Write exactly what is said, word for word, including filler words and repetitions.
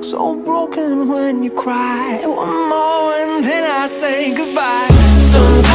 so broken when you cry. One more and then I say goodbye. Sometimes